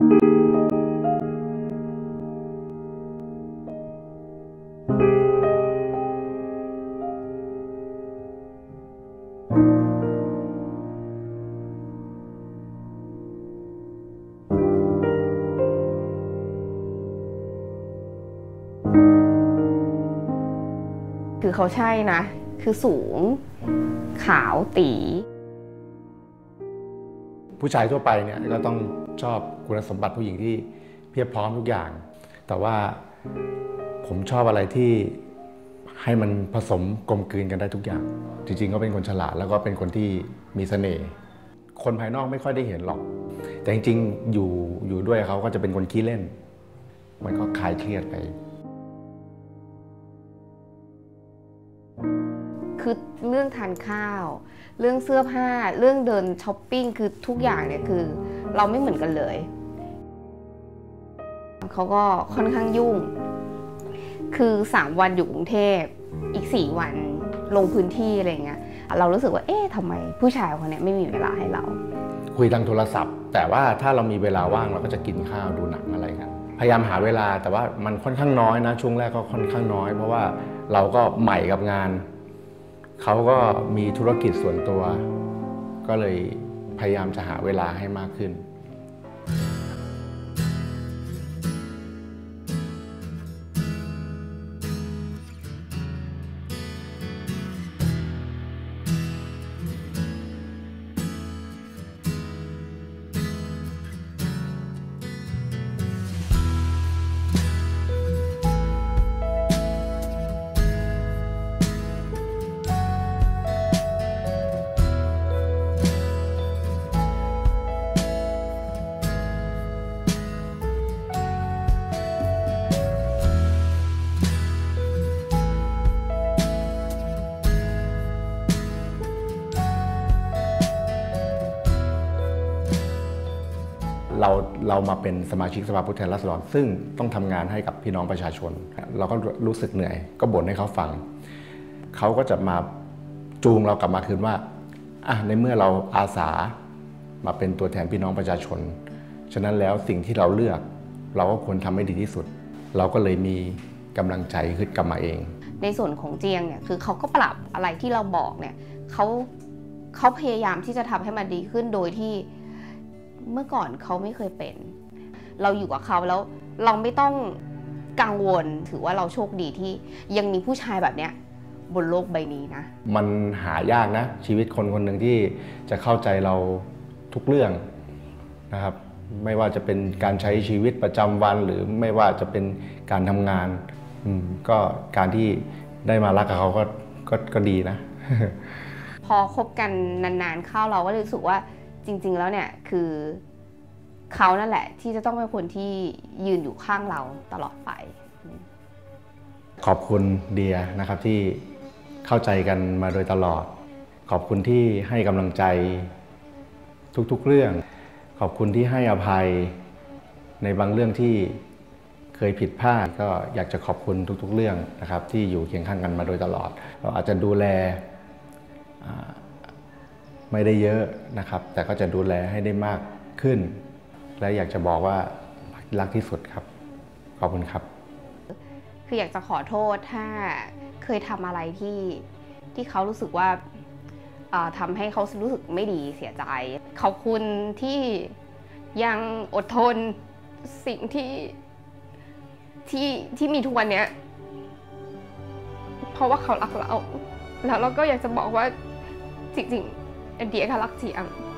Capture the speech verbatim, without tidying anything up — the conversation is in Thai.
คือเขาใช่นะคือสูงขาวตีผู้ชายทั่วไปเนี่ยก็ต้องชอบคุณสมบัติผู้หญิงที่เพียบพร้อมทุกอย่างแต่ว่าผมชอบอะไรที่ให้มันผสมกลมกลืนกันได้ทุกอย่างจริงๆก็เป็นคนฉลาดแล้วก็เป็นคนที่มีเสน่ห์คนภายนอกไม่ค่อยได้เห็นหรอกแต่จริงๆอยู่อยู่ด้วยเขาก็จะเป็นคนขี้เล่นมันก็คลายเครียดไปคือเรื่องทานข้าวเรื่องเสื้อผ้าเรื่องเดินช้อปปิ้งคือทุกอย่างเนี่ยคือเราไม่เหมือนกันเลยเขาก็ค่อนข้างยุ่งคือสามวันอยู่กรุงเทพอีกสี่วันลงพื้นที่อะไรเงี้ยเรารู้สึกว่าเอ๊ะทำไมผู้ชายคนนี้ไม่มีเวลาให้เราคุยทางโทรศัพท์แต่ว่าถ้าเรามีเวลาว่างเราก็จะกินข้าวดูหนังอะไรกันพยายามหาเวลาแต่ว่ามันค่อนข้างน้อยนะช่วงแรกก็ค่อนข้างน้อยเพราะว่าเราก็ใหม่กับงานเขาก็มีธุรกิจส่วนตัวก็เลยพยายามจะหาเวลาให้มากขึ้นเราเรามาเป็นสมาชิกสภาผู้แทนราษฎรซึ่งต้องทำงานให้กับพี่น้องประชาชนเราก็รู้สึกเหนื่อยก็บ่นให้เขาฟังเขาก็จะมาจูงเรากลับมาคืนว่าอ่ะในเมื่อเราอาสามาเป็นตัวแทนพี่น้องประชาชนฉะนั้นแล้วสิ่งที่เราเลือกเราก็ควรทำให้ดีที่สุดเราก็เลยมีกำลังใจขึ้นกลับมาเองในส่วนของเจียงเนี่ยคือเขาก็ปรับอะไรที่เราบอกเนี่ยเขาเขาพยายามที่จะทำให้มันดีขึ้นโดยที่เมื่อก่อนเขาไม่เคยเป็นเราอยู่กับเขาแล้วเราไม่ต้องกังวลถือว่าเราโชคดีที่ยังมีผู้ชายแบบเนี้ยบนโลกใบนี้นะมันหายากนะชีวิตคนคนหนึ่งที่จะเข้าใจเราทุกเรื่องนะครับไม่ว่าจะเป็นการใช้ชีวิตประจำวันหรือไม่ว่าจะเป็นการทำงานก็การที่ได้มารักกับเขาก็ก็ก็ดีนะพอคบกันนานๆเข้าเราก็รู้สึกว่าจริงๆแล้วเนี่ยคือเขานั่นแหละที่จะต้องเป็นคนที่ยืนอยู่ข้างเราตลอดไปขอบคุณเดียนะครับที่เข้าใจกันมาโดยตลอดขอบคุณที่ให้กำลังใจทุกๆเรื่องขอบคุณที่ให้อภัยในบางเรื่องที่เคยผิดพลาดก็อยากจะขอบคุณทุกๆเรื่องนะครับที่อยู่เคียงข้างกันมาโดยตลอดเราอาจจะดูแลไม่ได้เยอะนะครับแต่ก็จะดูแลให้ได้มากขึ้นและอยากจะบอกว่ารักที่สุดครับขอบคุณครับคืออยากจะขอโทษถ้าเคยทำอะไรที่ที่เขารู้สึกว่าทำให้เขารู้สึกไม่ดีเสียใจขอบคุณที่ยังอดทนสิ่งที่ที่ที่มีทุกวันนี้เพราะว่าเขารักเราแล้วเราก็อยากจะบอกว่าจริงๆเดียก็รักเจียง